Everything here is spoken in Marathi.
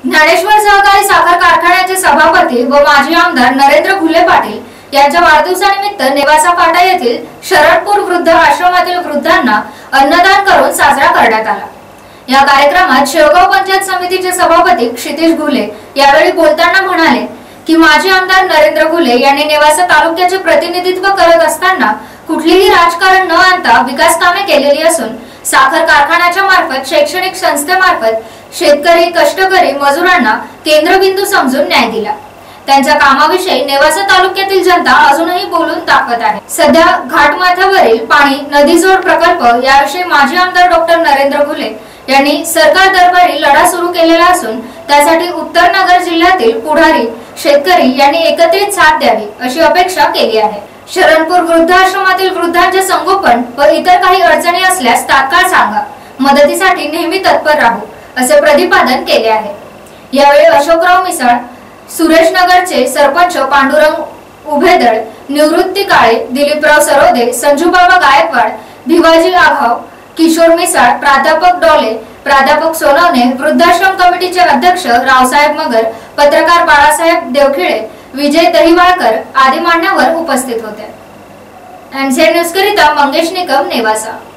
ज्ञानेश्वर सहकारी साखर कारखान्याचे सभापती व माजी आमदार नरेंद्र घुले पाटील यांच्या वाढदिवसानिमित्त नेवासा फाटा येथील शरणपूर वृद्ध आश्रमातील वृद्धांना अन्नदान करून साजरा करण्यात आला। या कार्यक्रमात शेवगाव पंचायत समितीचे सभापती क्षितिज घुले यावेळी बोलताना म्हणाले की माजी आमदार नरेंद्र घुले यांनी नेवासा तालुक्याचे प्रतिनिधित्व करत असताना कुठलीही राजकारण न आणता विकास कामे केलेली असून साखर कारखान्याच्या मार्फत शैक्षणिक संस्थेमार्फत शेतकरी कष्टकरी मजुरांना केंद्रबिंदू समजून न्याय दिला। त्यांच्या कामाविषयी नेवासा तालुक्यातील जनता अजूनही बोलून दाखवत आहे। सध्या घाटमाथ्यावरील पाणी नदीजोड प्रकल्प याविषयी माजी आमदार डॉक्टर नरेंद्र घुले यांनी सरकार दरबारी लढा सुरू केलेला असून त्यासाठी उत्तर नगर जिल्ह्यातील पुढारी शेतकरी यांनी एकत्रित साथ द्यावी अशी अपेक्षा केली आहे। शरणपूर वृद्धाश्रमातील वृद्धांचे संगोपन व इतर काही अडचणी असल्यास तात्काळ सांगा, मदतीसाठी नेहमी तत्पर राहू असे प्रतिपादन केले आहे। यावेळी अशोकराव मिसाळ, सुरेश नगरचे सरपंच पांडुरंग उभेदळ, निवृत्ती काळे, दिलीपराव सरोदे, संजूबाबा गायकवाड, भिवाजी आघाव, किशोर मिसाळ, प्राध्यापक डोले, प्राध्यापक सोनवणे, वृद्धाश्रम कमिटीचे अध्यक्ष रावसाहेब मगर, पत्रकार बाळासाहेब देवखिळे, विजय दहिवाळकर आदी मान्यवर उपस्थित होते। एनसीएन न्यूज करिता मंगेश निकम, नेवासा।